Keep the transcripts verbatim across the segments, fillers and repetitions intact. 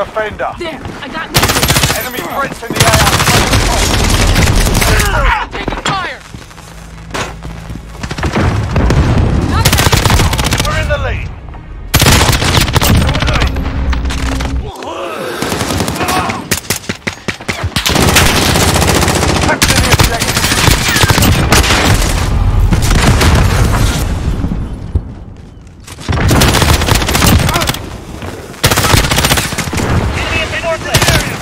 defender. There, I got nothing. Enemy threats in the A I'm taking fire. R. We're in the lead. Capture the objective. Enemy at the northwest area.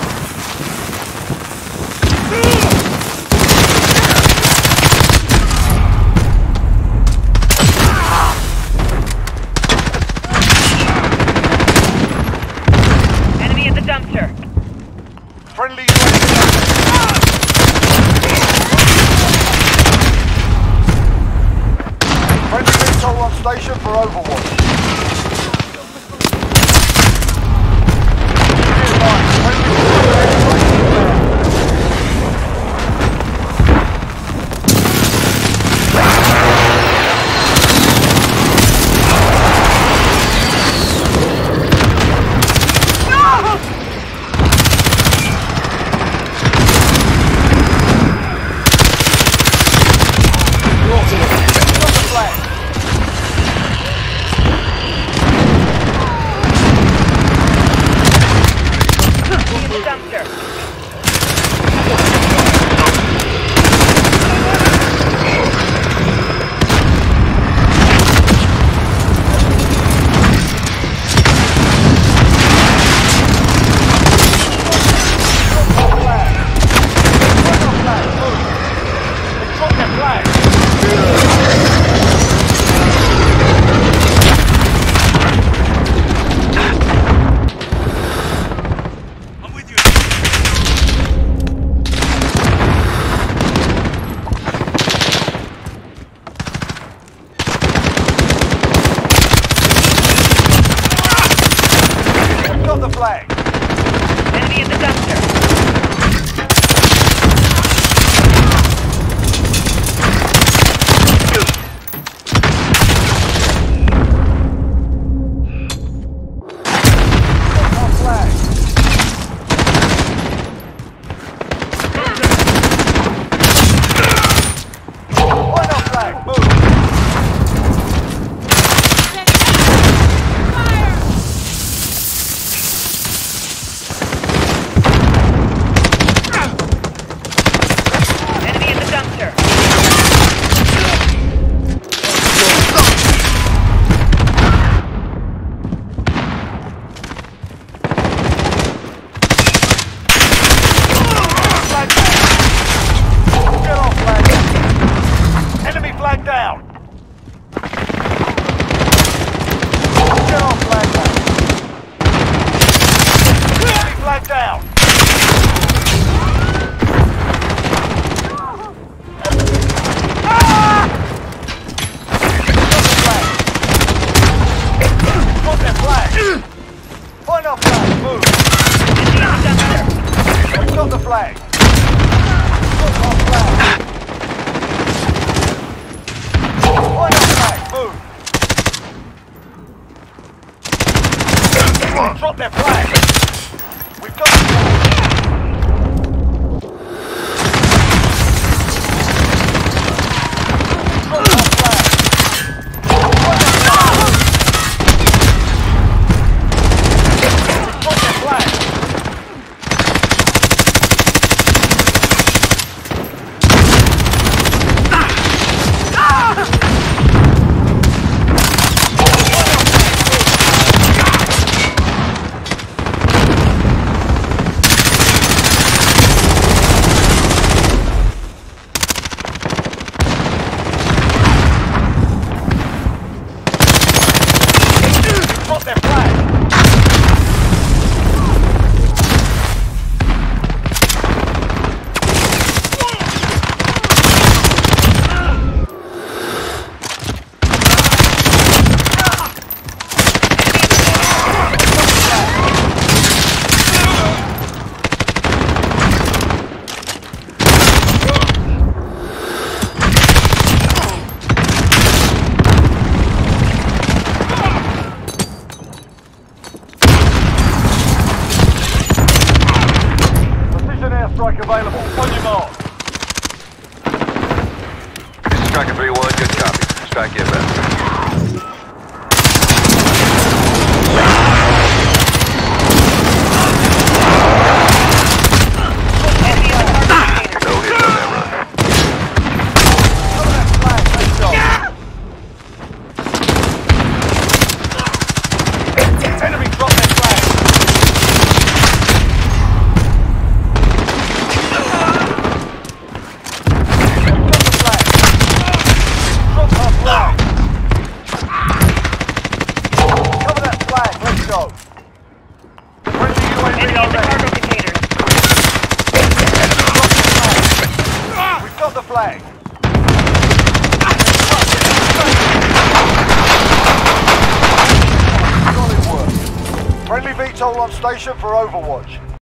Enemy at the dumpster. Friendly U A V. Friendly missile on station for overwatch. The flag. Enemy at the dumpster. Our flag. Point our flag. Move. Flag down. Get off flag down. Enemy flag down. Ah! Got their flag. Point our flag. Move. We've got the flag. Got our flag. Point our flag, move! Drop their flag! We've got the flag! Drop our flag! Point our flag! Drop their flag! Striker three one, good copy. Strike inbound. Enemy on the cargo container. No hits on that run. Cover that flag. Let's go. Enemy dropped their flag. Drop our flag. Cover that flag. Let's go. Friendly U A V Enemy in the already. cargo container. We've got the flag. Solid work. Friendly V TOL on station for Overwatch.